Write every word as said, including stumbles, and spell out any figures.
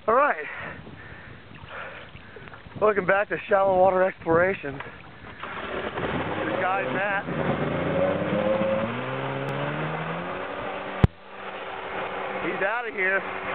Alright, welcome back to Shallow Water Explorations. This guy's Matt. He's out of here.